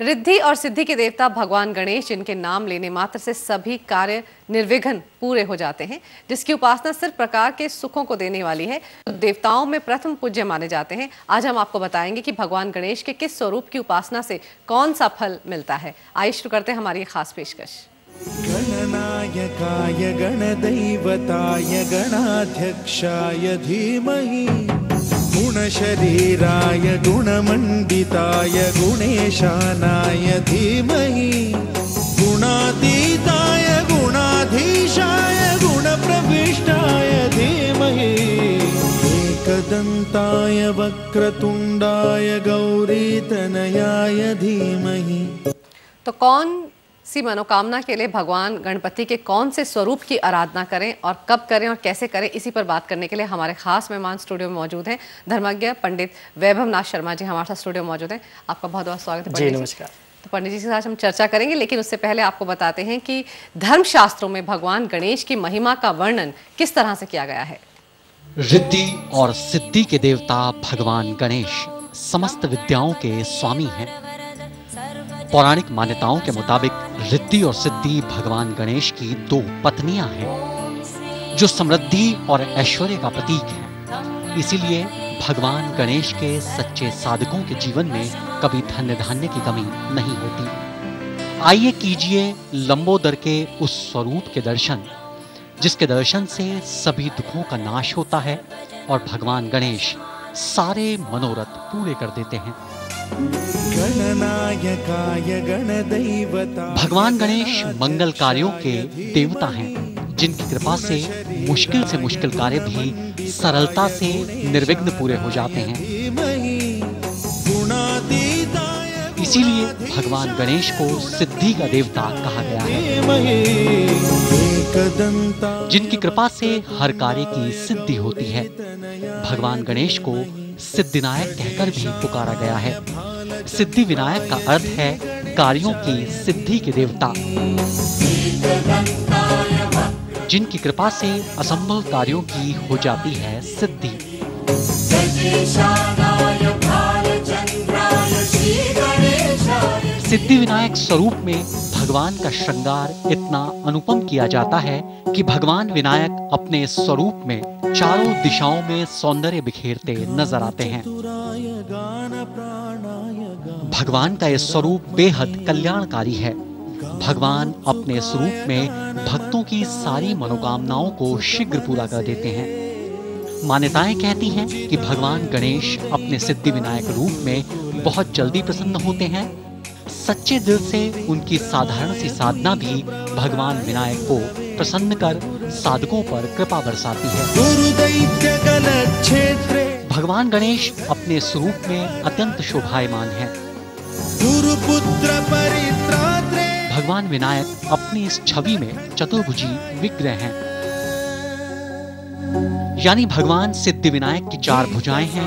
रिद्धि और सिद्धि के देवता भगवान गणेश, जिनके नाम लेने मात्र से सभी कार्य निर्विघ्न पूरे हो जाते हैं, जिसकी उपासना सिर्फ प्रकार के सुखों को देने वाली है, तो देवताओं में प्रथम पूज्य माने जाते हैं। आज हम आपको बताएंगे कि भगवान गणेश के किस स्वरूप की उपासना से कौन सा फल मिलता है। आइए शुरू करते हैं हमारी खास पेशकश। गणनायकाय गणदैवताय गणाध्यक्षाय धीमहि गुणशरीराय गुणमण्डिताय गुणेशानाय धीमहि गुणातीताय गुणाधीशाय गुणप्रविष्टाय धीमहि एकदन्ताय वक्रतुण्डाय गौरीतनयाय धीमहि। तो कौन सी मनोकामना के लिए भगवान गणपति के कौन से स्वरूप की आराधना करें और कब करें और कैसे करें, इसी पर बात करने के लिए हमारे खास मेहमान स्टूडियो में मौजूद हैं। धर्मज्ञ पंडित वैभवनाथ शर्मा जी हमारे साथ स्टूडियो में मौजूद हैं। आपका बहुत बहुत स्वागत है। जी नमस्कार। तो पंडित जी के साथ हम चर्चा करेंगे, लेकिन उससे पहले आपको बताते हैं कि धर्मशास्त्रों में भगवान गणेश की महिमा का वर्णन किस तरह से किया गया है। रिद्धि और सिद्धि के देवता भगवान गणेश समस्त विद्याओं के स्वामी हैं। पौराणिक मान्यताओं के मुताबिक रिद्धि और सिद्धि भगवान गणेश की दो पत्नियां हैं, जो समृद्धि और ऐश्वर्य का प्रतीक हैं। इसीलिए भगवान गणेश के सच्चे साधकों के जीवन में कभी धन्य धान्य की कमी नहीं होती। आइए कीजिए लंबोदर के उस स्वरूप के दर्शन, जिसके दर्शन से सभी दुखों का नाश होता है और भगवान गणेश सारे मनोरथ पूरे कर देते हैं। गणनायकाय गणदैवता। भगवान गणेश मंगल कार्यों के देवता हैं, जिनकी कृपा से मुश्किल कार्य भी सरलता से निर्विघ्न पूरे हो जाते हैं। इसीलिए भगवान गणेश को सिद्धि का देवता कहा गया है, जिनकी कृपा से हर कार्य की सिद्धि होती है। भगवान गणेश को सिद्धिनायक कहकर भी पुकारा गया है। सिद्धि विनायक का अर्थ है कार्यों की सिद्धि के देवता, जिनकी कृपा से असंभव कार्यों की हो जाती है सिद्धि। सिद्धि विनायक स्वरूप में भगवान का श्रृंगार इतना अनुपम किया जाता है कि भगवान विनायक अपने स्वरूप में चारों दिशाओं में सौंदर्य बिखेरते नजर आते हैं। भगवान का यह स्वरूप बेहद कल्याणकारी है। भगवान अपने स्वरूप में भक्तों की सारी मनोकामनाओं को शीघ्र पूरा कर देते हैं। मान्यताएं कहती हैं कि भगवान गणेश अपने सिद्धि विनायक रूप में बहुत जल्दी प्रसन्न होते हैं। सच्चे दिल से उनकी साधारण सी साधना भी भगवान विनायक को प्रसन्न कर साधकों पर कृपा बरसाती है। भगवान गणेश अपने स्वरूप में अत्यंत शोभायमान हैं। भगवान विनायक अपनी इस छवि में चतुर्भुजी विग्रह हैं, यानी भगवान सिद्धि विनायक की चार भुजाएं हैं।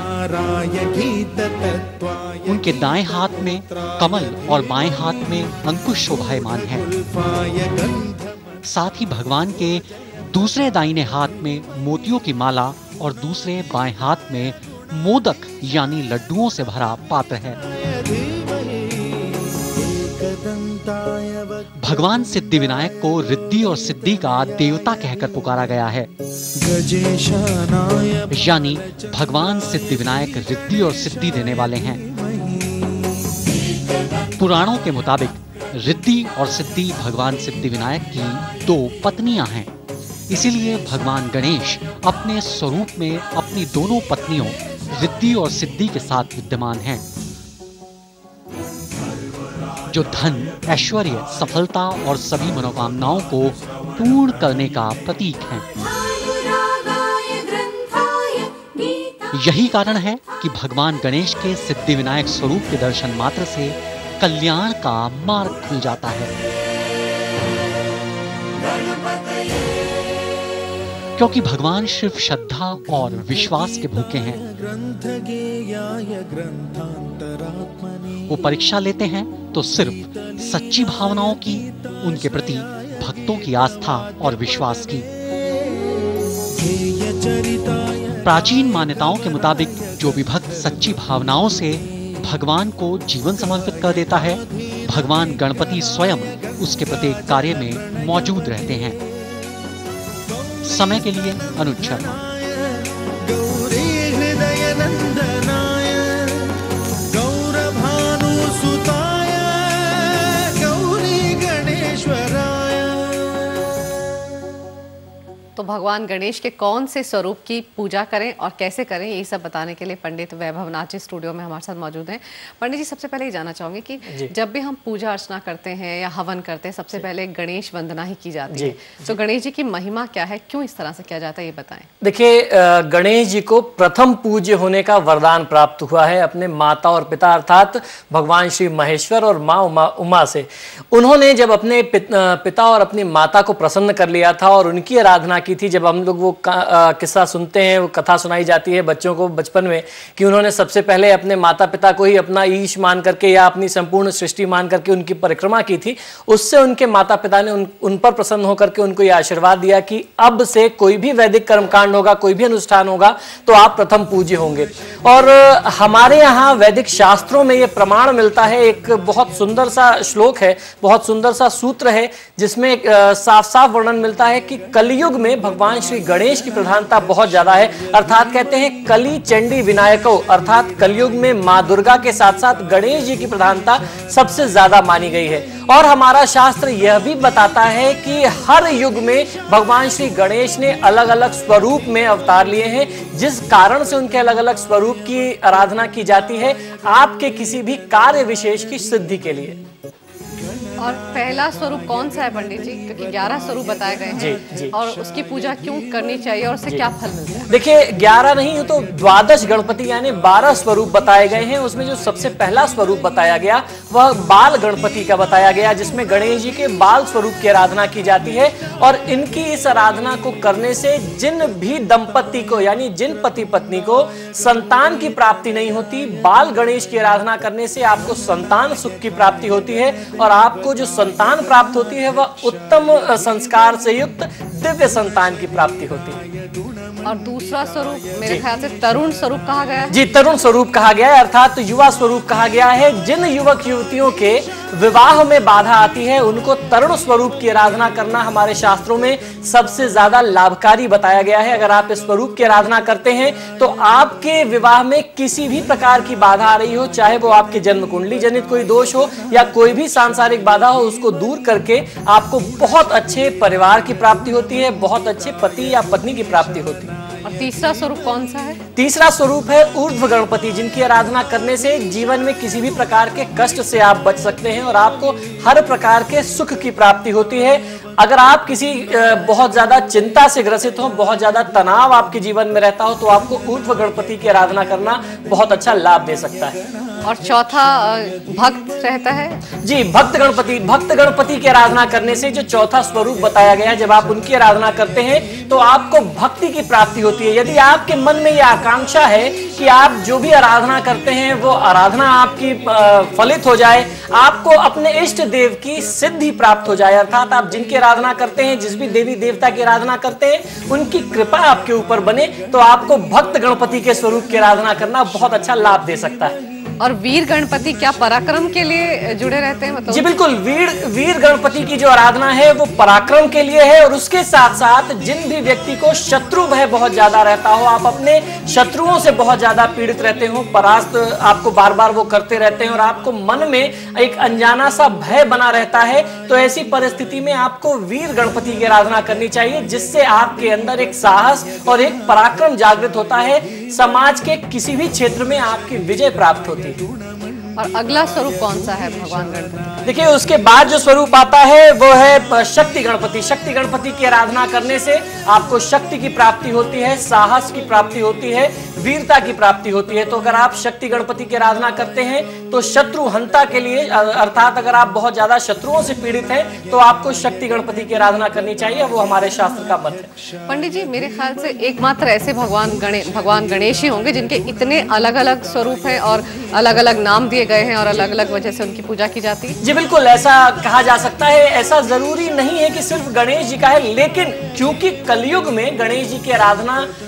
उनके दाएं हाथ में कमल और बाएं हाथ में अंकुश शोभायमान है। साथ ही भगवान के दूसरे दाहिने हाथ में मोतियों की माला और दूसरे बाएं हाथ में मोदक यानी लड्डुओं से भरा पात्र है। भगवान सिद्धि विनायक को रिद्धि और सिद्धि का देवता कहकर पुकारा गया है, यानी भगवान सिद्धि विनायक रिद्धि और सिद्धि देने वाले हैं। पुराणों के मुताबिक रिद्धि और सिद्धि भगवान सिद्धि विनायक की दो पत्नियां हैं। इसीलिए भगवान गणेश अपने स्वरूप में अपनी दोनों पत्नियों रिद्धि और सिद्धि के साथ विद्यमान हैं, जो धन, ऐश्वर्य, सफलता और सभी मनोकामनाओं को पूर्ण करने का प्रतीक हैं। यही कारण है कि भगवान गणेश के सिद्धि विनायक स्वरूप के दर्शन मात्र से कल्याण का मार्ग खुल जाता है, क्योंकि भगवान सिर्फ श्रद्धा और विश्वास के भूखे हैं। वो परीक्षा लेते हैं तो सिर्फ सच्ची भावनाओं की, उनके प्रति भक्तों की आस्था और विश्वास की। प्राचीन मान्यताओं के मुताबिक जो भी भक्त सच्ची भावनाओं से भगवान को जीवन समर्पित कर देता है, भगवान गणपति स्वयं उसके प्रत्येक कार्य में मौजूद रहते हैं। समय के लिए अनुज शर्मा। गौरी हृदय नंदनाय गौरभानुसुताय गौरी गणेश्वराय। तो भगवान गणेश के कौन से स्वरूप की पूजा करें और कैसे करें, यही सब बताने के लिए पंडित वैभव नाथ जी स्टूडियो में हमारे साथ मौजूद हैं। पंडित जी, सबसे पहले ये जानना चाहूंगे कि जब भी हम पूजा अर्चना करते हैं या हवन करते हैं, सबसे पहले गणेश वंदना ही की जाती है। तो गणेश जी की महिमा क्या है, क्यों इस तरह से किया जाता है, ये बताएं। देखिए, गणेश जी को प्रथम पूज्य होने का वरदान प्राप्त हुआ है अपने माता और पिता अर्थात भगवान श्री महेश्वर और माँ उमा से। उन्होंने जब अपने पिता और अपनी माता को प्रसन्न कर लिया था और उनकी आराधना की थी, जब हम लोग वो किस्सा सुनते हैं, वो कथा सुनाई जाती है बच्चों को बचपन में कि उन्होंने सबसे पहले अपने माता पिता को ही अपना ईश मान करके या अपनी संपूर्ण सृष्टि मान करके उनकी परिक्रमा की थी। उससे उनके माता पिता ने उन पर प्रसन्न होकर के उनको यह आशीर्वाद दिया कि अब से कोई भी वैदिक कर्मकांड होगा, कोई भी अनुष्ठान होगा तो आप प्रथम पूज्य होंगे। और हमारे यहाँ वैदिक शास्त्रों में यह प्रमाण मिलता है, एक बहुत सुंदर सा श्लोक है, बहुत सुंदर सा सूत्र है जिसमें साफ साफ वर्णन मिलता है कि कलयुग में भगवान श्री गणेश की प्रधानता बहुत ज्यादा है। अर्थात कहते हैं कली चंडी विनायको, अर्थात कलयुग में मां दुर्गा के साथ साथ गणेश जी की प्रधानता सबसे ज्यादा मानी गई है। और हमारा शास्त्र यह भी बताता है कि हर युग में भगवान श्री गणेश ने अलग अलग स्वरूप में अवतार लिए हैं, जिस कारण से उनके अलग अलग स्वरूप की आराधना की जाती है आपके किसी भी कार्य विशेष की सिद्धि के लिए। और पहला स्वरूप कौन सा है पंडित जी, क्योंकि 11 स्वरूप बताए गए हैं। जी। और उसकी पूजा क्यों करनी चाहिए और उससे क्या फल मिलता है? देखिए, 11 नहीं तो 12 गणपति यानी 12 स्वरूप बताए गए हैं। उसमें जो सबसे पहला स्वरूप बताया गया वह बाल गणपति का बताया गया, जिसमें गणेश जी के बाल स्वरूप की आराधना की जाती है। और इनकी इस आराधना को करने से जिन भी दंपति को यानी जिन पति पत्नी को संतान की प्राप्ति नहीं होती, बाल गणेश की आराधना करने से आपको संतान सुख की प्राप्ति होती है और आपको जो संतान प्राप्त होती है वह उत्तम संस्कार से युक्त दिव्य संतान की प्राप्ति होती है। और दूसरा स्वरूप मेरे ख्याल से तरुण स्वरूप कहा गया है। जी, तरुण स्वरूप कहा गया है, अर्थात युवा स्वरूप कहा गया है। जिन युवक युवतियों के विवाह में बाधा आती है उनको तरुण स्वरूप की आराधना करना हमारे शास्त्रों में सबसे ज्यादा लाभकारी बताया गया है। अगर आप इस स्वरूप की आराधना करते हैं तो आपके विवाह में किसी भी प्रकार की बाधा आ रही हो, चाहे वो आपके जन्म कुंडली जनित कोई दोष हो या कोई भी सांसारिक बाधा हो, उसको दूर करके आपको बहुत अच्छे परिवार की प्राप्ति होती है, बहुत अच्छे पति या पत्नी की प्राप्ति होती है। और तीसरा स्वरूप कौन सा है? तीसरा स्वरूप है ऊर्ध्व गणपति, जिनकी आराधना करने से जीवन में किसी भी प्रकार के कष्ट से आप बच सकते हैं और आपको हर प्रकार के सुख की प्राप्ति होती है। अगर आप किसी बहुत ज्यादा चिंता से ग्रसित हो, बहुत ज्यादा तनाव आपके जीवन में रहता हो, तो आपको ऊर्ध्व गणपति की आराधना करना बहुत अच्छा लाभ दे सकता है। और चौथा भक्त रहता है। जी, भक्त गणपति की आराधना करने से जो चौथा स्वरूप बताया गया है, जब आप उनकी आराधना करते हैं तो आपको भक्ति की प्राप्ति होती है। यदि आपके मन में यह आकांक्षा है कि आप जो भी आराधना करते हैं वो आराधना आपकी फलित हो जाए, आपको अपने इष्ट देव की सिद्धि प्राप्त हो जाए, अर्थात आप जिनकी आराधना करते हैं, जिस भी देवी देवता की आराधना करते हैं, उनकी कृपा आपके ऊपर बने, तो आपको भक्त गणपति के स्वरूप की आराधना करना बहुत अच्छा लाभ दे सकता है। और वीर गणपति क्या पराक्रम के लिए जुड़े रहते हैं? मतलब जी बिल्कुल, वीर गणपति की जो आराधना है वो पराक्रम के लिए है। और उसके साथ साथ जिन भी व्यक्ति को शत्रु भय बहुत ज्यादा रहता हो, आप अपने शत्रुओं से बहुत ज्यादा पीड़ित रहते हो, परास्त आपको बार बार वो करते रहते हैं और आपको मन में एक अनजाना सा भय बना रहता है, तो ऐसी परिस्थिति में आपको वीर गणपति की आराधना करनी चाहिए, जिससे आपके अंदर एक साहस और एक पराक्रम जागृत होता है, समाज के किसी भी क्षेत्र में आपकी विजय प्राप्त होती है। और अगला स्वरूप कौन सा है भगवान गणपति? देखिए, उसके बाद जो स्वरूप आता है वो है शक्ति गणपति। शक्ति गणपति की आराधना करने से आपको शक्ति की प्राप्ति होती है, साहस की प्राप्ति होती है, वीरता की प्राप्ति होती है। तो अगर आप शक्ति गणपति की आराधना करते हैं तो शत्रु हंता के लिए, अर्थात अगर आप बहुत ज्यादा शत्रुओं से पीड़ित हैं तो आपको शक्ति गणपति की आराधना करनी चाहिए, वो हमारे शास्त्र का मत है। पंडित जी, मेरे ख्याल से एकमात्र ऐसे भगवान गणेश ही होंगे जिनके इतने अलग अलग स्वरूप हैं और अलग अलग नाम दिए गए हैं और अलग अलग वजह से उनकी पूजा की जाती है। जी बिल्कुल, ऐसा कहा जा सकता है। ऐसा जरूरी नहीं है कि सिर्फ गणेश जी का है, लेकिन क्योंकि कलयुग में गणेश जी की आराधना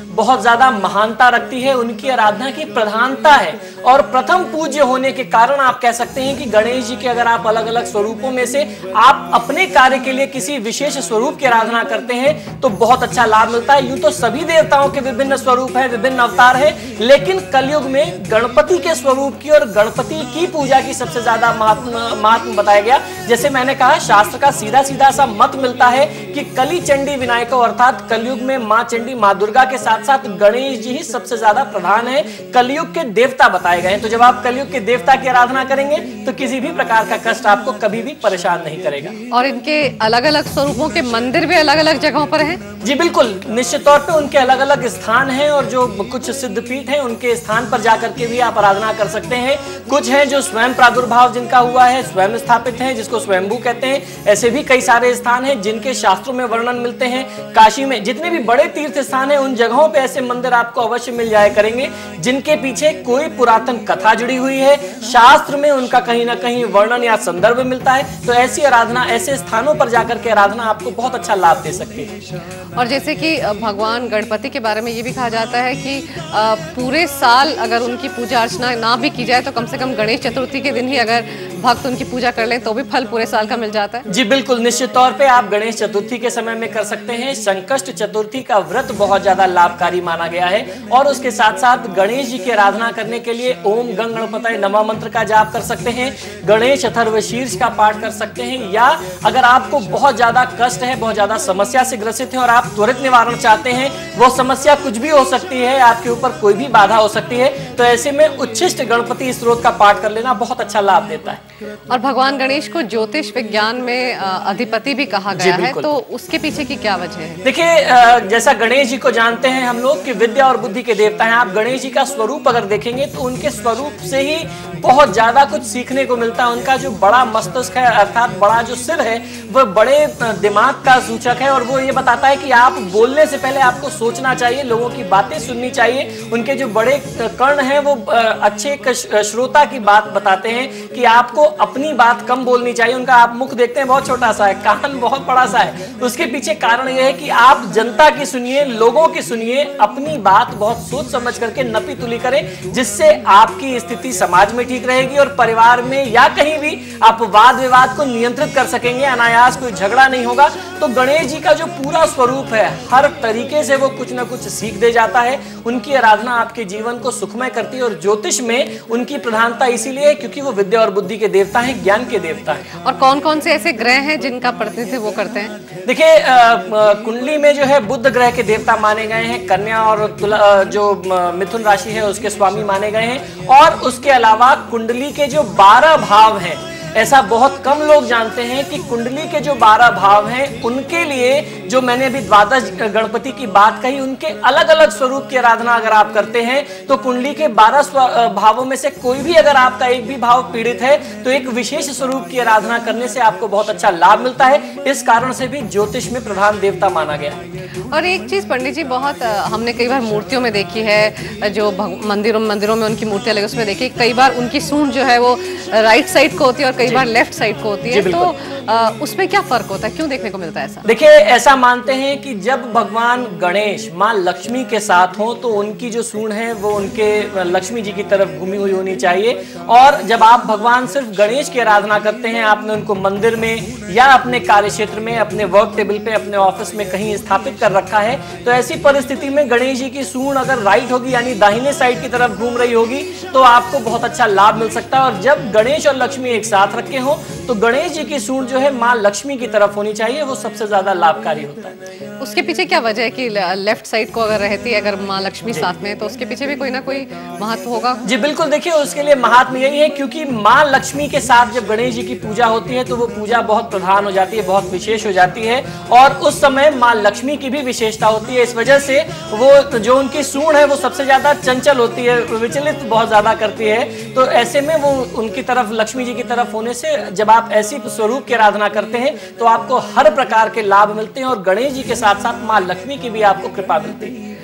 बहुत ज्यादा महानता रखती है, उनकी आराधना की प्रधानता है। और प्रथम पूज्य होने के कारण आप कह सकते हैं कि गणेश जी के अगर आप अलग अलग स्वरूपों में से आप अपने कार्य के लिए किसी विशेष स्वरूप की आराधना करते हैं तो बहुत अच्छा लाभ मिलता है। यूं तो सभी देवताओं के विभिन्न स्वरूप है, विभिन्न अवतार है, लेकिन कलयुग में गणपति के स्वरूप की और गणपति की पूजा की सबसे ज्यादा महत्व बताया गया। जैसे मैंने कहा, शास्त्र का सीधा सीधा सा मत मिलता है कि कली चंडी विनायको, अर्थात कलयुग में मां चंडी मां दुर्गा के साथ साथ गणेश जी ही सबसे ज्यादा प्रधान है, कलयुग के देवता बताए गए हैं। तो जब आप कलयुग के देवता की आराधना करेंगे तो किसी भी प्रकार का कष्ट आपको कभी भी परेशान नहीं करेगा। और इनके अलग अलग स्वरूपों के मंदिर भी अलग अलग जगहों पर हैं? जी बिल्कुल, निश्चित तौर पे उनके अलग अलग स्थान हैं और जो कुछ सिद्धपीठ हैं उनके स्थान पर जाकर के भी आप आराधना कर सकते हैं। कुछ हैं जो स्वयं प्रादुर्भाव जिनका हुआ है, स्वयं स्थापित हैं, जिसको स्वयंभू कहते हैं। ऐसे भी कई सारे स्थान हैं जिनके शास्त्रों में वर्णन मिलते हैं। काशी में जितने भी बड़े तीर्थ स्थान हैं उन जगहों पे ऐसे मंदिर आपको अवश्य मिल जाया करेंगे जिनके पीछे कोई पुरातन कथा जुड़ी हुई है, शास्त्र में उनका कहीं ना कहीं वर्णन या संदर्भ मिलता है। तो ऐसी आराधना, ऐसे स्थानों पर जाकर के आराधना आपको बहुत अच्छा लाभ दे सकती है। और जैसे कि भगवान गणपति के बारे में ये भी कहा जाता है कि पूरे साल अगर उनकी पूजा अर्चना ना भी की जाए तो कम से कम गणेश चतुर्थी के दिन ही अगर भक्त उनकी पूजा कर लें तो भी फल पूरे साल का मिल जाता है। जी बिल्कुल, निश्चित तौर पे आप गणेश चतुर्थी के समय में कर सकते हैं। संकष्ट चतुर्थी का व्रत बहुत ज्यादा लाभकारी माना गया है और उसके साथ साथ गणेश जी की आराधना करने के लिए ओम गंग गणपतये नमः मंत्र का जाप कर सकते हैं, गणेश अथर्व शीर्ष का पाठ कर सकते हैं, या अगर आपको बहुत ज्यादा कष्ट है, बहुत ज्यादा समस्या से ग्रसित है और आप त्वरित निवारण चाहते हैं, वो समस्या कुछ भी हो सकती है, आपके ऊपर कोई भी बाधा हो सकती है, तो ऐसे में उच्छिष्ट गणपति स्त्रोत का पाठ कर लेना बहुत अच्छा लाभ देता है। और भगवान गणेश को ज्योतिष विज्ञान में अधिपति भी कहा गया है, तो उसके पीछे की क्या वजह है? देखिए, जैसा गणेश जी को जानते हैं हम लोग कि विद्या और बुद्धि के देवता हैं। आप गणेश जी का स्वरूप अगर देखेंगे तो उनके स्वरूप से ही बहुत ज्यादा कुछ सीखने को मिलता है। उनका जो बड़ा मस्तिष्क है, अर्थात बड़ा जो सिर है, वह बड़े दिमाग का सूचक है और वो ये बताता है कि आप बोलने से पहले आपको सोचना चाहिए, लोगों की बातें सुननी चाहिए। उनके जो बड़े कर्ण हैं वो अच्छे श्रोता की बात बताते हैं कि आपको अपनी बात कम बोलनी चाहिए। उनका आप मुख देखते हैं बहुत छोटा सा है, कान बहुत बड़ा सा है, उसके पीछे कारण यह है कि आप जनता की सुनिए, लोगों की सुनिए, अपनी बात बहुत सोच समझ करके नपी तुली करें, जिससे आपकी स्थिति समाज में ठीक रहेगी और परिवार में या कहीं भी आप वाद विवाद को नियंत्रित कर सकेंगे, अनायास कोई झगड़ा नहीं होगा। तो गणेश जी का जो पूरा स्वरूप है, हर तरीके से वो कुछ ना कुछ सीख दे जाता है। उनकी आराधना आपके जीवन को सुखमय करती है और ज्योतिष में उनकी प्रधानता इसीलिए है क्योंकि वो विद्या और बुद्धि के देवता हैं, ज्ञान के देवता हैं। और कौन कौन से ऐसे ग्रह हैं जिनका प्रतिनिधित्व वो करते हैं? देखिए, कुंडली में जो है बुध ग्रह के देवता माने गए हैं, कन्या और जो मिथुन राशि है उसके स्वामी माने गए हैं, और उसके अलावा कुंडली के जो 12 भाव हैं, ऐसा बहुत कम लोग जानते हैं कि कुंडली के जो 12 भाव हैं उनके लिए, जो मैंने अभी द्वादश गणपति की बात कही, उनके अलग अलग स्वरूप की आराधना अगर आप करते हैं तो कुंडली के 12 भावों में से कोई भी अगर आपका एक भी भाव पीड़ित है तो एक विशेष स्वरूप की आराधना करने से आपको बहुत अच्छा लाभ मिलता है। इस कारण से भी ज्योतिष में प्रधान देवता माना गया है। और एक चीज पंडित जी, बहुत हमने कई बार मूर्तियों में देखी है, जो मंदिरों में उनकी मूर्तियां लगी उसमें देखी, कई बार उनकी सूंड जो है वो राइट साइड को होती है और कई बार लेफ्ट साइड को होती है, तो उसमें क्या फर्क होता है, क्यों देखने को मिलता है ऐसा? देखिए, ऐसा मानते हैं कि जब भगवान गणेश मां लक्ष्मी के साथ हो तो उनकी जो सूंड है वो उनके लक्ष्मी जी की तरफ घूमी हुई होनी चाहिए, और जब आप भगवान सिर्फ गणेश की आराधना करते हैं, आपने उनको मंदिर में या अपने कार्य क्षेत्र में, अपने वर्क टेबल पे, अपने ऑफिस में कहीं स्थापित कर रखा है, तो ऐसी परिस्थिति में गणेश जी की सूंड अगर राइट होगी यानी दाहिने साइड की तरफ घूम रही होगी तो आपको बहुत अच्छा लाभ मिल सकता है। और जब गणेश और लक्ष्मी एक साथ रखे हो तो गणेश जी की सूंड जो है मां लक्ष्मी की तरफ होनी चाहिए, वो सबसे ज्यादा लाभकारी होता है। उसके पीछे क्या वजह है कि लेफ्ट साइड को अगर रहती है, अगर मां लक्ष्मी साथ में, तो उसके पीछे भी कोई ना कोई महत्व होगा? जी बिल्कुल, देखिए उसके लिए महात्मा यही है क्योंकि मां लक्ष्मी के साथ जब गणेश जी की पूजा होती है तो वो पूजा बहुत प्रधान हो जाती है, बहुत विशेष हो जाती है, और उस समय मां लक्ष्मी की भी विशेषता होती है। इस वजह से वो जो उनकी सूंड है वो सबसे ज्यादा चंचल होती है, विचलित बहुत ज्यादा करती है। तो ऐसे में वो उनकी तरफ, लक्ष्मी जी की तरफ होने से जब आप ऐसी स्वरूप की आराधना करते हैं तो आपको हर प्रकार के लाभ मिलते हैं और गणेश जी के साथ साथ मां लक्ष्मी की भी आपको कृपा मिलती है।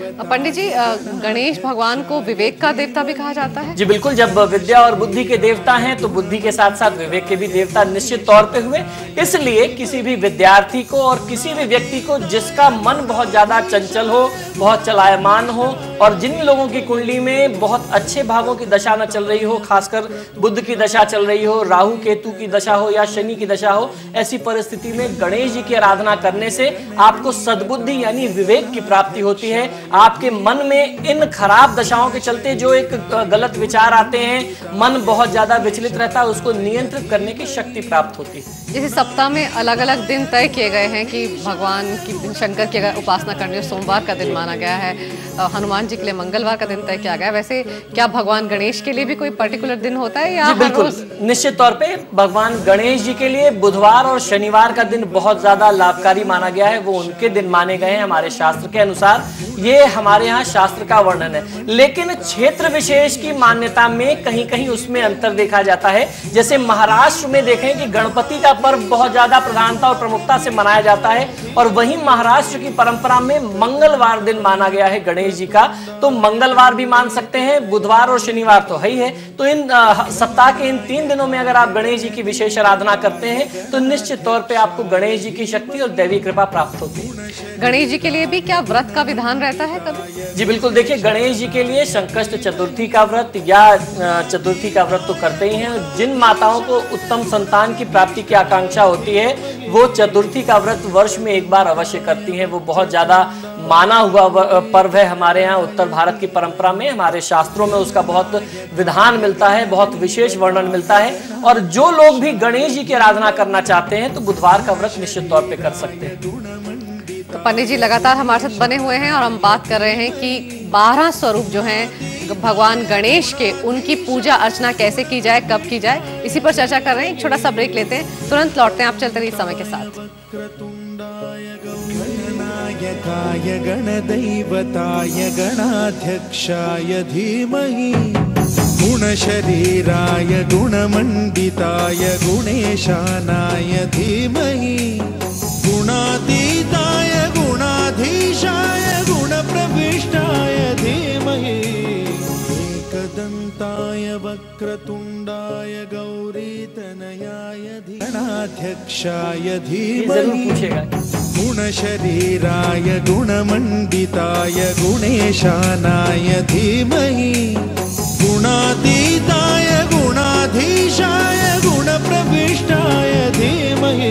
पंडित जी, गणेश भगवान को विवेक का देवता भी कहा जाता है? जी बिल्कुल, जब विद्या और बुद्धि के देवता हैं तो बुद्धि के साथ साथ विवेक के भी देवता निश्चित तौर पे हुए। इसलिए किसी भी विद्यार्थी को और किसी भी व्यक्ति को जिसका मन बहुत ज्यादा चंचल हो, बहुत चलायमान हो और जिन लोगों की कुंडली में बहुत अच्छे भावों की दशा न चल रही हो, खासकर बुध की दशा चल रही हो, राहु केतु की दशा हो या शनि की दशा हो, ऐसी परिस्थिति में गणेश जी की आराधना करने से आपको सद्बुद्धि यानी विवेक की प्राप्ति होती है। आपके मन में इन खराब दशाओं के चलते जो एक गलत विचार आते हैं, मन बहुत ज्यादा विचलित रहता है, उसको नियंत्रित करने की शक्ति प्राप्त होती है। जैसे सप्ताह में अलग अलग दिन तय किए गए हैं कि भगवान की शंकर की अगर उपासना करनी हो, सोमवार का दिन माना गया है, हनुमान जी के लिए मंगलवार का दिन तय किया गया है। वैसे क्या भगवान गणेश के लिए भी कोई पर्टिकुलर दिन होता है या? जी बिल्कुल, निश्चित तौर पे भगवान गणेश जी के लिए बुधवार और शनिवार का दिन बहुत ज्यादा लाभकारी माना गया है। वो उनके दिन माने गए हैं हमारे शास्त्र के अनुसार। ये हमारे यहाँ शास्त्र का वर्णन है, लेकिन क्षेत्र विशेष की मान्यता में कहीं कहीं उसमें अंतर देखा जाता है। जैसे महाराष्ट्र में देखें कि गणपति का पर्व बहुत ज्यादा प्रधानता और प्रमुखता से मनाया जाता है और वहीं महाराष्ट्र की परंपरा में मंगलवार दिन माना गया है गणेश जी का। तो मंगलवार भी मान सकते हैं, बुधवार और शनिवार तो है ही है। तो इन सप्ताह के इन 3 दिनों में अगर आप गणेश जी की विशेष आराधना करते हैं तो निश्चित तौर पे आपको गणेश जी की शक्ति और दैवी कृपा प्राप्त होती है। गणेश जी के लिए भी क्या व्रत का विधान रहता है कभी? जी बिल्कुल, देखिए गणेश जी के लिए संकष्ट चतुर्थी का व्रत या चतुर्थी का व्रत तो करते ही हैं। जिन माताओं को उत्तम संतान की प्राप्ति की आकांक्षा होती है वो चतुर्थी का व्रत वर्ष में एक बार अवश्य करती हैं। वो बहुत ज्यादा माना हुआ पर्व है हमारे यहाँ उत्तर भारत की परंपरा में। हमारे शास्त्रों में उसका बहुत विधान मिलता है, बहुत विशेष वर्णन मिलता है। और जो लोग भी गणेश जी की आराधना करना चाहते हैं तो बुधवार का व्रत निश्चित तौर पे कर सकते हैं। तो पंडित जी लगातार हमारे साथ बने हुए हैं और हम बात कर रहे हैं कि 12 स्वरूप जो हैं भगवान गणेश के, उनकी पूजा अर्चना कैसे की जाए, कब की जाए, इसी पर चर्चा कर रहे हैं। एक छोटा सा ब्रेक लेते हैं, तुरंत लौटते हैं। आप चलते रहिए समय के साथ। गणनायकाय गणदैवताय गणाध्यक्षाय धीमहि गुणशरीराय गुणमण्डिताय गुणेशानाय धीमहि गुणातीताय गुणाधीशाय गुणप्रविष्टाय धीमहि एकदन्ताय वक्रतुण्डाय गौरीतनयाय गणाध्यक्षाय धीमहि गुणशरीराय गुणमण्डिताय गुणेशानाय धीमहि गुणातीताय गुणाधीशाय गुणप्रविष्टाय धीमहि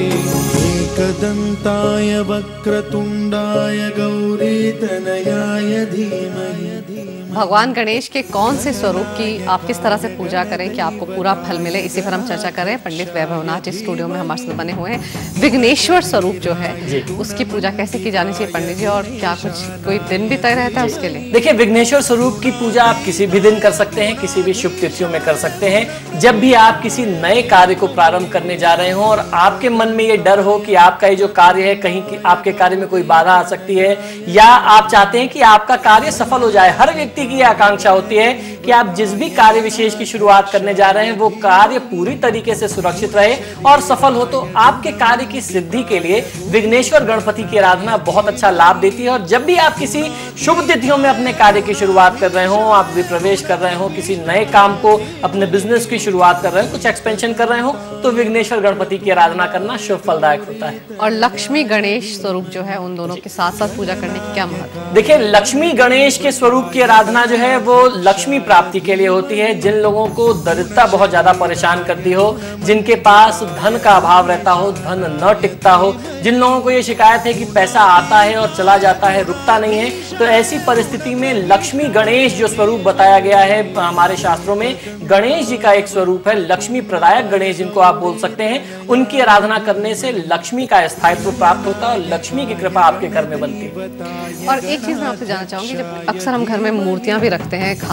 एकदन्ताय वक्रतुण्डाय गौरीतनयाय धीमहि। भगवान गणेश के कौन से स्वरूप की आप किस तरह से पूजा करें कि आपको पूरा फल मिले, इसी पर हम चर्चा करें। पंडित वैभवनाथ इस स्टूडियो में हमारे साथ बने हुए हैं। विघ्नेश्वर स्वरूप जो है उसकी पूजा कैसे की जानी चाहिए पंडित जी, और क्या कुछ कोई दिन भी तय रहता है उसके लिए? देखिए, विघ्नेश्वर स्वरूप की पूजा आप किसी भी दिन कर सकते हैं, किसी भी शुभ तिथियों में कर सकते हैं। जब भी आप किसी नए कार्य को प्रारंभ करने जा रहे हो और आपके मन में ये डर हो कि आपका ये जो कार्य है कहीं आपके कार्य में कोई बाधा आ सकती है, या आप चाहते हैं कि आपका कार्य सफल हो जाए। हर व्यक्ति की आकांक्षा होती है कि आप जिस भी कार्य विशेष की शुरुआत करने जा रहे हैं वो कार्य पूरी तरीके से सुरक्षित रहे और सफल हो। तो आपके कार्य की सिद्धि के लिए विघ्नेश्वर गणपति की आराधना बहुत अच्छा लाभ देती है। और जब भी आप किसी शुभ तिथियों में अपने कार्य की शुरुआत कर रहे हो, आप विप्रवेश कर रहे हो, किसी नए काम को, अपने बिजनेस की शुरुआत कर रहे हो, कुछ एक्सपेंशन कर रहे हो, तो विघ्नेश्वर गणपति की आराधना करना शुभ फलदायक होता है। और लक्ष्मी गणेश स्वरूप जो है, उन दोनों के साथ साथ पूजा करने की क्या महत्व है? देखिए, लक्ष्मी गणेश के स्वरूप की आराधना जो है वो लक्ष्मी प्राप्ति के लिए होती है। जिन लोगों को दरिद्रता बहुत ज्यादा परेशान करती हो, जिनके पास धन का अभाव रहता हो, धन न टिकता हो, जिन लोगों को ये शिकायत है कि पैसा आता है और चला जाता है, रुकता नहीं है, तो ऐसी परिस्थिति में लक्ष्मी गणेश जो स्वरूप बताया गया है हमारे शास्त्रों में, गणेश जी का एक स्वरूप है लक्ष्मी प्रदायक गणेश जिनको आप बोल सकते हैं। उनकी आराधना करने से लक्ष्मी का स्थायित्व प्राप्त होता है और लक्ष्मी की कृपा आपके घर में बनती है। और एक चीज मैं आपसे जानना चाहूंगी, जब अक्सर हम घर में मूर्तियां भी रखते हैं, खासतौर पर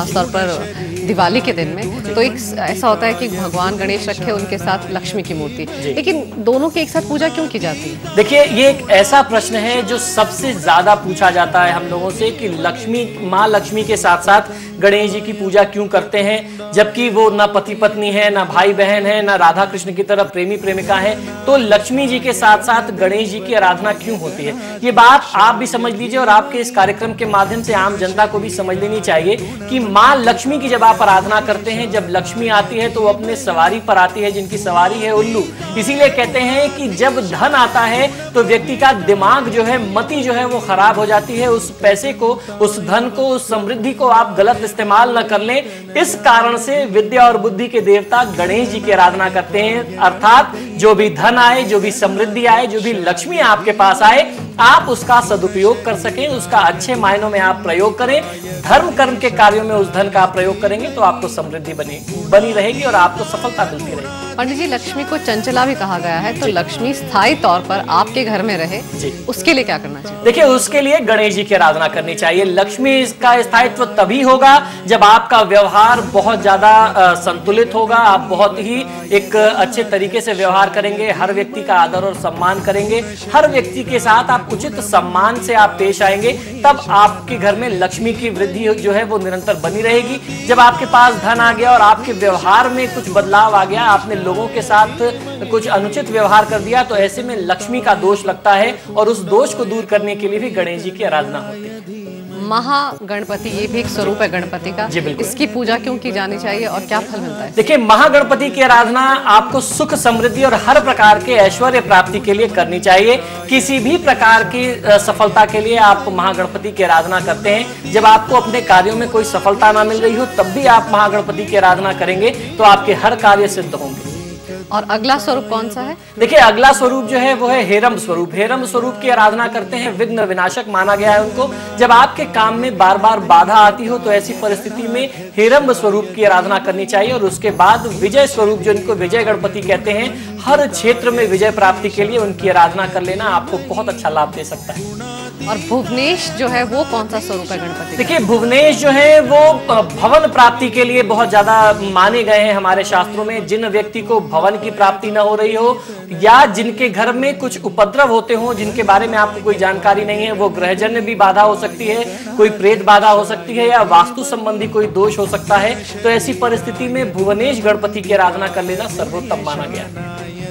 दिवाली के दिन में, तो एक ऐसा होता है कि भगवान गणेश रखे, उनके साथ लक्ष्मी की मूर्ति, लेकिन दोनों की एक साथ पूजा क्यों की जाती है? देखिए, ये एक ऐसा प्रश्न है जो सबसे ज्यादा पूछा जाता है हम लोगों से कि लक्ष्मी, माँ लक्ष्मी के साथ साथ गणेश जी की पूजा क्यों करते हैं, जबकि वो ना पति पत्नी है, ना भाई बहन है, ना राधा कृष्ण की तरह प्रेमी प्रेमिका है, तो लक्ष्मी जी के साथ साथ गणेश जी की आराधना क्यों होती है? ये बात आप भी समझ लीजिए और आपके इस कार्यक्रम के माध्यम से आम जनता को भी समझ लेनी चाहिए कि माँ लक्ष्मी की जब आप आराधना करते हैं, जब लक्ष्मी आती है तो वो अपने सवारी पर आती है, जिनकी सवारी है उल्लू। इसीलिए कहते हैं कि जब धन आता है तो व्यक्ति का दिमाग जो है, मति जो है वो खराब हो जाती है। उस पैसे को, उस धन को, उस समृद्धि को आप गलत इस्तेमाल न कर लें। इस कारण से विद्या और बुद्धि के देवता गणेश जी की आराधना करते हैं, अर्थात जो भी धन आए, जो भी समृद्धि आए, जो भी लक्ष्मी आपके पास आए, आप उसका सदुपयोग कर सकें, उसका अच्छे मायनों में आप प्रयोग करें। धर्म कर्म के कार्यों में उस धन का आप प्रयोग करेंगे तो आपको समृद्धि बनी रहेगी और आपको सफलता मिलती रहेगी। पंडित जी, लक्ष्मी को चंचला भी कहा गया है, तो लक्ष्मी स्थायी तौर पर आपके घर में रहे, उसके लिए क्या करना चाहिए? देखिए, उसके लिए गणेश जी की आराधना करनी चाहिए। लक्ष्मी का स्थायित्व तभी होगा जब आपका व्यवहार बहुत ज्यादा संतुलित होगा, आप बहुत ही एक अच्छे तरीके से व्यवहार करेंगे, हर व्यक्ति का आदर और सम्मान करेंगे, हर व्यक्ति के साथ आप उचित सम्मान से आप पेश आएंगे, तब आपके घर में लक्ष्मी की वृद्धि जो है वो निरंतर बनी रहेगी। जब आपके पास धन आ गया और आपके व्यवहार में कुछ बदलाव आ गया, आपने लोगों के साथ कुछ अनुचित व्यवहार कर दिया, तो ऐसे में लक्ष्मी का दोष लगता है और उस दोष को दूर करने के लिए भी गणेश जी की आराधना होती है। महागणपति, ये भी एक स्वरूप है गणपति का, इसकी पूजा क्यों की जानी चाहिए और क्या फल मिलता है? देखिए, महागणपति की आराधना आपको सुख समृद्धि और हर प्रकार के ऐश्वर्य प्राप्ति के लिए करनी चाहिए। किसी भी प्रकार की सफलता के लिए आप महागणपति की आराधना करते हैं। जब आपको अपने कार्यों में कोई सफलता ना मिल रही हो, तब भी आप महागणपति की आराधना करेंगे तो आपके हर कार्य सिद्ध होंगे। और अगला स्वरूप कौन सा है? देखिए, अगला स्वरूप जो है वो है हेरम स्वरूप। हेरम स्वरूप की आराधना करते हैं, विघ्न विनाशक माना गया है उनको। जब आपके काम में बार बार बाधा आती हो तो ऐसी परिस्थिति में हेरम स्वरूप की आराधना करनी चाहिए। और उसके बाद विजय स्वरूप, जो इनको विजय गणपति कहते हैं, हर क्षेत्र में विजय प्राप्ति के लिए उनकी आराधना कर लेना आपको बहुत अच्छा लाभ दे सकता है। और भुवनेश जो है वो कौन सा स्वरूप है गणपति? देखिए, भुवनेश जो है वो भवन प्राप्ति के लिए बहुत ज्यादा माने गए हैं हमारे शास्त्रों में। जिन व्यक्ति को भवन की प्राप्ति न हो रही हो या जिनके घर में कुछ उपद्रव होते हो, जिनके बारे में आपको कोई जानकारी नहीं है, वो ग्रहजन्य भी बाधा हो सकती है, कोई प्रेत बाधा हो सकती है, या वास्तु संबंधी कोई दोष हो सकता है, तो ऐसी परिस्थिति में भुवनेश गणपति की आराधना कर लेना सर्वोत्तम माना गया।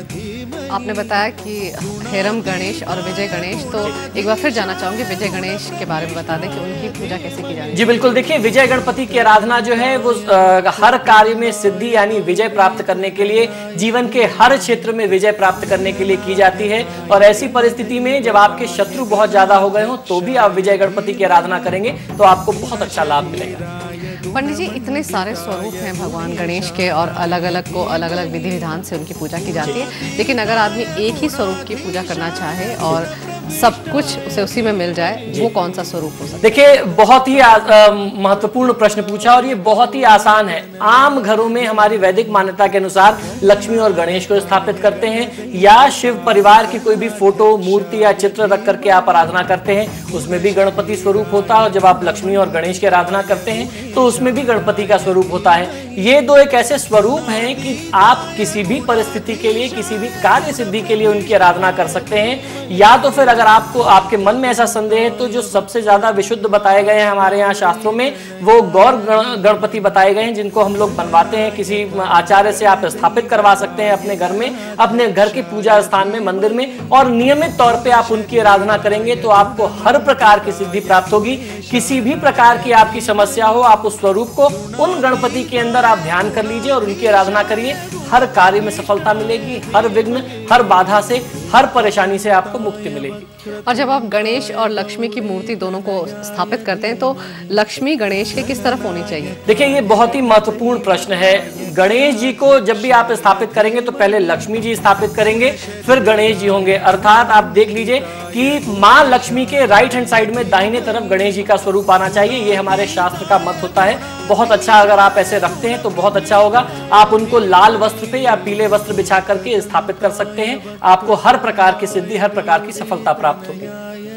आपने बताया कि हेरम गणेश और विजय गणेश, तो एक बार फिर जानना चाहूंगी विजय गणेश के बारे में बता दें कि उनकी पूजा कैसे की जाती है? जी बिल्कुल, देखिए, विजय गणपति की आराधना जो है वो हर कार्य में सिद्धि यानी विजय प्राप्त करने के लिए, जीवन के हर क्षेत्र में विजय प्राप्त करने के लिए की जाती है। और ऐसी परिस्थिति में जब आपके शत्रु बहुत ज्यादा हो गए हो तो भी आप विजय गणपति की आराधना करेंगे तो आपको बहुत अच्छा लाभ मिलेगा। पंडित जी, इतने सारे स्वरूप हैं भगवान गणेश के और अलग अलग को अलग अलग विधि विधान से उनकी पूजा की जाती है, लेकिन अगर आदमी एक ही स्वरूप की पूजा करना चाहे और सब कुछ उसे उसी में मिल जाए, वो कौन सा स्वरूप हो सकता है? देखिए, बहुत ही महत्वपूर्ण प्रश्न पूछा और ये बहुत ही आसान है। आम घरों में हमारी वैदिक मान्यता के अनुसार लक्ष्मी और गणेश को स्थापित करते हैं, या शिव परिवार की कोई भी फोटो, मूर्ति या चित्र रख करके आप आराधना करते हैं, उसमें भी गणपति स्वरूप होता है। और जब आप लक्ष्मी और गणेश की आराधना करते हैं तो उसमें भी गणपति का स्वरूप होता है। ये दो एक ऐसे स्वरूप हैं कि आप किसी भी परिस्थिति के लिए, किसी भी कार्य सिद्धि के लिए उनकी आराधना कर सकते हैं। या तो फिर अगर आपको, आपके मन में ऐसा संदेह है, तो जो सबसे ज्यादा विशुद्ध बताए गए हैं हमारे यहाँ शास्त्रों में, वो गौर गणपति बताए गए हैं, जिनको हम लोग बनवाते हैं, किसी आचार्य से आप स्थापित करवा सकते हैं अपने घर में, अपने घर के पूजा स्थान में, मंदिर में, और नियमित तौर पे आप उनकी आराधना करेंगे तो आपको हर प्रकार की सिद्धि प्राप्त होगी। किसी भी प्रकार की आपकी समस्या हो, आप उस स्वरूप को उन गणपति के अंदर आप ध्यान कर लीजिए और उनकी आराधना करिए, हर कार्य में सफलता मिलेगी, हर विघ्न, हर बाधा से, हर परेशानी से आपको मुक्ति मिलेगी। और जब आप गणेश और लक्ष्मी की मूर्ति दोनों को स्थापित करते हैं तो लक्ष्मी गणेश के किस तरफ होनी चाहिए? देखिए, ये बहुत ही महत्वपूर्ण प्रश्न है। गणेश जी को जब भी आप स्थापित करेंगे तो पहले लक्ष्मी जी स्थापित करेंगे, फिर गणेश जी होंगे। अर्थात आप देख लीजिए कि माँ लक्ष्मी के राइट हैंड साइड में दाहिने तरफ गणेश जी का स्वरूप आना चाहिए। ये हमारे शास्त्र का मत होता है। बहुत अच्छा, अगर आप ऐसे रखते हैं तो बहुत अच्छा होगा। आप उनको लाल वस्त्र पे या पीले वस्त्र बिछा करके स्थापित कर सकते हैं। आपको हर प्रकार की सिद्धि, हर प्रकार की सफलता प्राप्त होगी।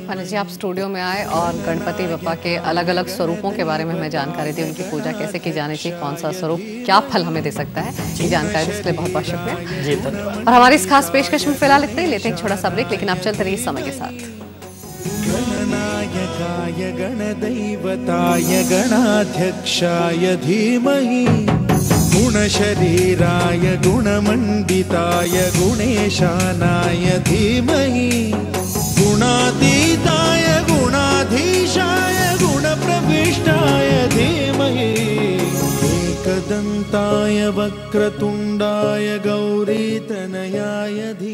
पंडित जी, आप स्टूडियो में आए और गणपति बप्पा के अलग अलग स्वरूपों के बारे में हमें जानकारी दी, उनकी पूजा कैसे की जानी चाहिए, कौन सा स्वरूप क्या फल हमें दे सकता है, ये जानकारी इसके लिए बहुत बहुत शुक्रिया जी, धन्यवाद। और हमारी इस खास पेशकश में फिलहाल इतना ही, लेते हैं एक छोटा सा ब्रेक, लेकिन आप चलते रहिए समय के साथ। गणनायकाय गणदैवताय गणाध्यक्षाय धीमहि गुणशरीराय गुणमण्डिताय गुणेशानाय धीमहि गुणातीताय गुणाधीशाय गुणप्रविष्टाय धीमहि एकदन्ताय वक्रतुण्डाय गौरीतनयाय धीमहि।